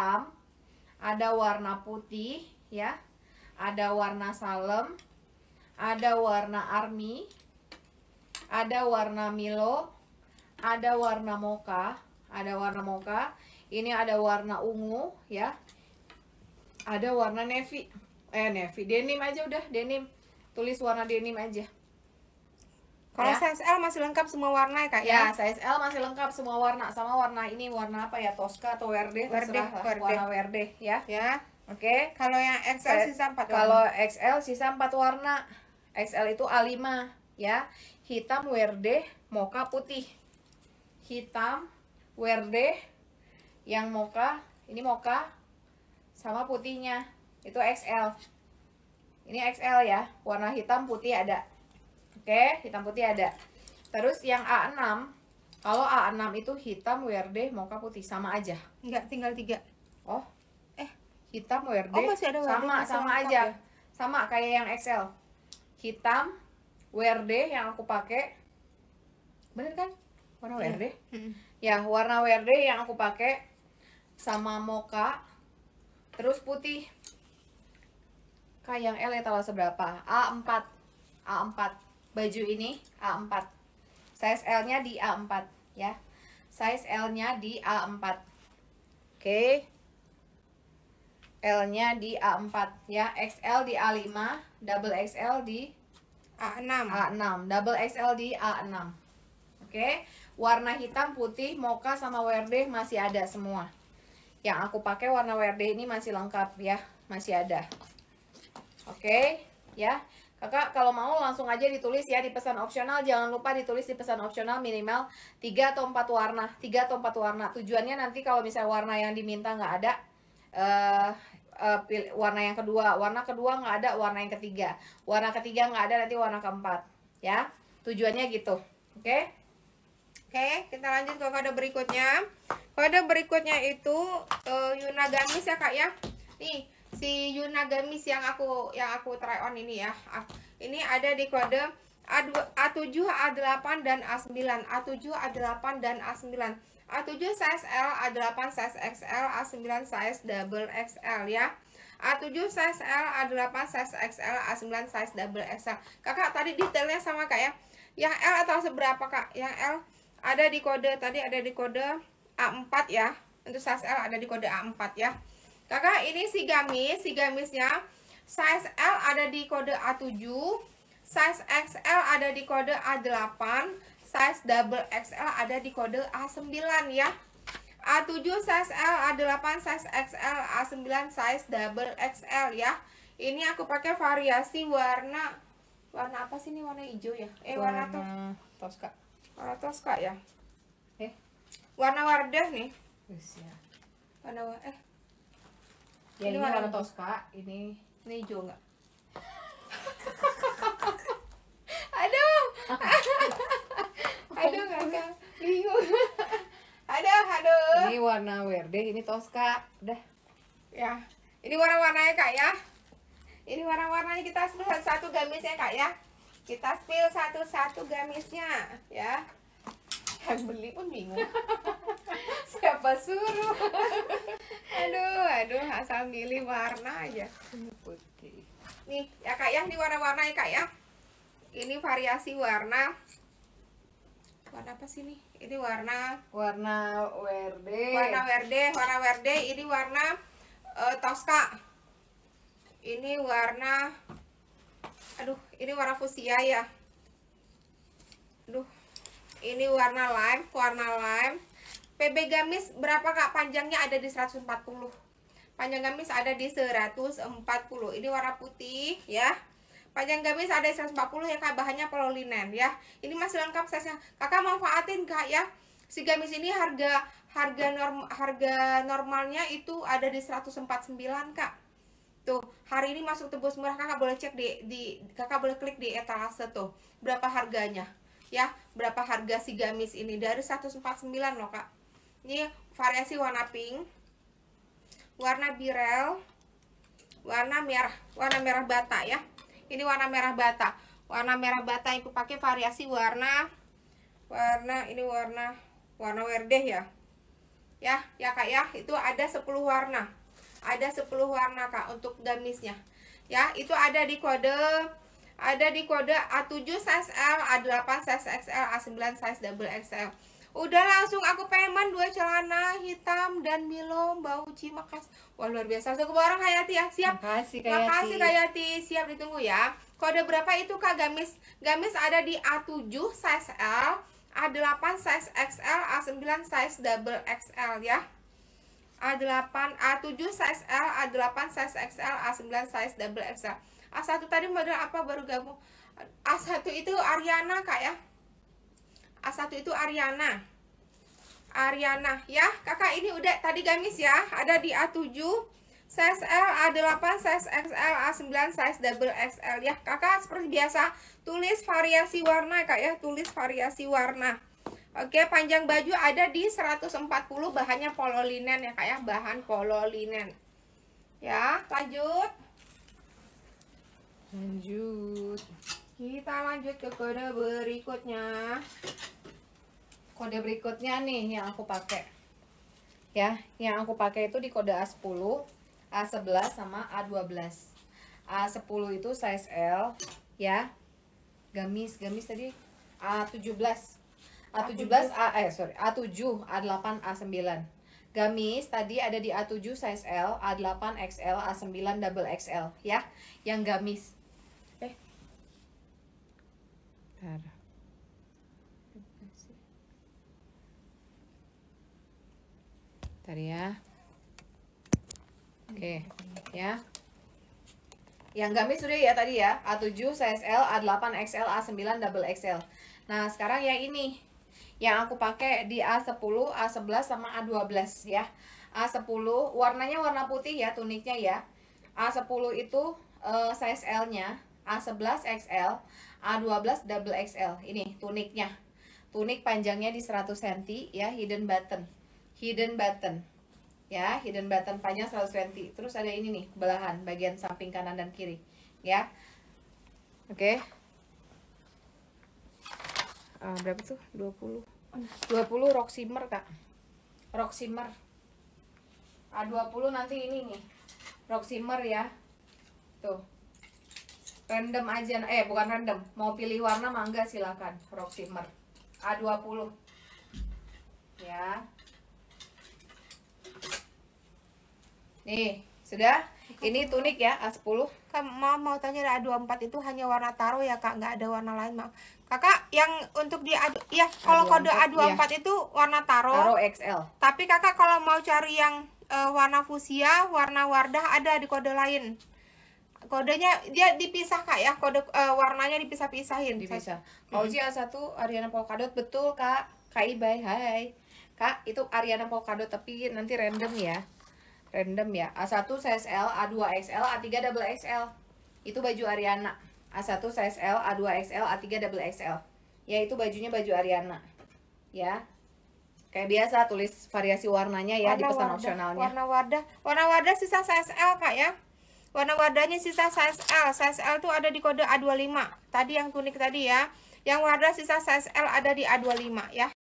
hitam, ada warna putih ya, ada warna salem, ada warna army, ada warna Milo, ada warna mocha, ini ada warna ungu ya, ada warna navy, denim aja udah, denim, tulis warna denim aja. Kalau Ya. size L masih lengkap semua warna ya Kak Ya, size L masih lengkap semua warna, sama warna ini warna apa ya, Tosca atau Verde, terserah lah, Verde. warna Verde ya. Ya. Oke. Kalau yang XL sisa 4 warna. Kalau XL sisa 4 warna. XL itu A5 ya. Hitam, Verde, mocha, putih. Hitam, Verde, yang mocha, ini mocha sama putihnya. Itu XL. Ini XL ya. Warna hitam putih ada. Oke, hitam putih ada. Terus yang A6, kalau A6 itu hitam, Verde, mocha, putih, sama aja. Enggak, tinggal 3. Oh, hitam, Verde, masih ada Verde, masih sama lengkap aja. ya? Sama kayak yang XL. Hitam, Verde yang aku pakai. Bener kan? Warna Verde. Ya, warna Verde yang aku pakai sama mocha. Terus putih. Kayak yang L ya tahu seberapa? A4. A4. Baju ini A4. Size L-nya di A4 ya. Size L-nya di A4. Oke. L-nya di A4 ya. XL di A5, double XL di A6. A6, double XL di A6. Oke. Warna hitam, putih, mocha sama Verde masih ada semua. Yang aku pakai warna Verde ini masih lengkap ya, masih ada. Oke, ya. Kakak kalau mau langsung aja ditulis ya di pesan opsional. Jangan lupa ditulis di pesan opsional minimal 3 atau 4 warna. 3 atau 4 warna. Tujuannya nanti kalau misalnya warna yang diminta nggak ada, warna yang kedua. Warna kedua nggak ada, warna yang ketiga. Warna ketiga nggak ada, nanti warna keempat. Ya, tujuannya gitu. Oke. Oke, kita lanjut ke kode berikutnya. Kode berikutnya itu Yuna Gamis ya Kak ya. Nih, si Yuna Gamis yang aku try on ini ya. Ini ada di kode A7, A8 dan A9. A7, A8 dan A9. A7 size L, A8 size XL, A9 size double XL ya. A7 size L, A8 size XL, A9 size double XL. Kakak tadi detailnya sama Kak ya. Yang L atau seberapa Kak? Yang L ada di kode, tadi ada di kode A4 ya. Untuk size L ada di kode A4 ya. Kakak ini si gamisnya size L ada di kode A7, size XL ada di kode A8, size double XL ada di kode A9 ya. A7 size L, A8 size XL, A9 size double XL ya. Ini aku pakai variasi warna apa sih ini, warna hijau ya? Warna Tosca. Warna Tosca ya. Warna Wardah nih. Ya. Warna Ya, ini warna Tosca, ini hijau enggak? aduh. Aduh enggak bingung. Aduh. Ini warna Verde, ini Tosca. Udah. Ya. Ini warna-warnanya Kak ya. Ini warna-warnanya, kita spill satu gamisnya Kak ya. Kita spill satu-satu gamisnya ya. Yang beli pun bingung. Siapa suruh? Aduh, asal milih warna aja. Putih. Nih ya Kak ya, ini warna-warnanya Kak ya. Ini variasi warna. Warna apa sih nih? Ini warna Verde. Warna Verde. Ini warna Tosca. Ini warna, ini warna fuchsia ya. Ini warna lime. PB gamis berapa Kak? Panjangnya ada di 140. Panjang gamis ada di 140. Ini warna putih ya. Panjang gamis ada di 140 ya Kak. Bahannya polylinen ya. Ini masih lengkap size-nya. Kakak manfaatin Kak ya. Si gamis ini harga normalnya itu ada di 149 Kak. Tuh, hari ini masuk tebus murah. Kakak boleh cek Kakak boleh klik di etalase tuh. Berapa harganya? Ya, berapa harga si gamis ini? Dari 149 loh Kak. Ini variasi warna pink, warna birel, warna merah bata ya. Ini warna merah bata. Warna merah bata yang aku pakai variasi warna ini warna Verde ya. ya Kak ya. Itu ada 10 warna. Ada 10 warna Kak untuk gamisnya. Ya, itu ada di kode A7 size L, A8 size XL, A9 size double XL. Udah langsung aku payment 2 celana hitam dan Milo bau Cimakas. Wah, luar biasa. Langsung ke barang Hayati ya. Siap. Makasih Kak Makasih Yati. Kak Yati. Siap, ditunggu ya. Kode berapa itu Kak gamis? Gamis ada di A7 size L, A8 size XL, A9 size double XL ya. A8, A7 size L, A8 size XL, A9 size double XL. A1 tadi model apa baru gabung? A1 itu Ariana Kak ya. A1 itu Ariana ya. Kakak ini udah tadi gamis ya. Ada di A7 size L, A8 size XL, A9 size double XL ya. Kakak seperti biasa tulis variasi warna Kak ya. Tulis variasi warna. Oke, panjang baju ada di 140, bahannya polo linen ya Kak ya. Bahan polo linen. Ya, lanjut. Kita lanjut ke kode berikutnya. Kode berikutnya nih yang aku pakai. Ya, yang aku pakai itu di kode A10, A11 sama A12. A10 itu size L ya. Gamis tadi A17. A7, A7, A8, A9. Gamis tadi ada di A7 size L, A8 XL, A9 double XL ya. Yang gamis. Bentar. Bentar ya. Oke, ya. Yang gamis sudah ya tadi ya. A7 size L, A8 XL, A9 double XL. Nah, sekarang yang ini yang aku pakai di A10, A11 sama A12 ya. A10 warnanya warna putih ya, tuniknya ya. A10 itu size L-nya, A11 XL, A12 double XL. Ini tuniknya. Tunik panjangnya di 100 cm ya, hidden button. Ya, hidden button panjang 100 cm. Terus ada ini nih, belahan bagian samping kanan dan kiri ya. Oke. Berapa tuh? 20 rok shimmer Kak. Rok shimmer A20 nanti ini nih rok shimmer ya. Tuh random aja, bukan random, mau pilih warna mangga silakan. Rok shimmer A20 ya. Nih sudah. Ini tunik ya A10. Kak mau tanya, A24 itu hanya warna taro ya Kak, nggak ada warna lain Mak. Kakak yang untuk di ya kalau kode A24 iya. Itu warna taro XL. Tapi Kakak kalau mau cari yang warna fuchsia, warna wardah ada di kode lain. Kodenya dia dipisah Kak ya, kode warnanya dipisah-pisahin. Dipisah. Fauzi A1 Ariana Polkadot, betul Kak. Kak Ibay, hai. Kak, itu Ariana Polkadot tapi nanti random ya. Random ya. A1 size L, A2 XL, A3 double XL. Itu baju Ariana. A1 size L, A2 XL, A3 double XL. Ya, itu bajunya baju Ariana. Ya. Kayak biasa tulis variasi warnanya ya, di pesan opsionalnya. Warna wardah sisa size L Kak ya. Warna wardahnya sisa size L. Size L tuh ada di kode A25. Tadi yang tunik tadi ya. Yang wardah sisa size L ada di A25 ya.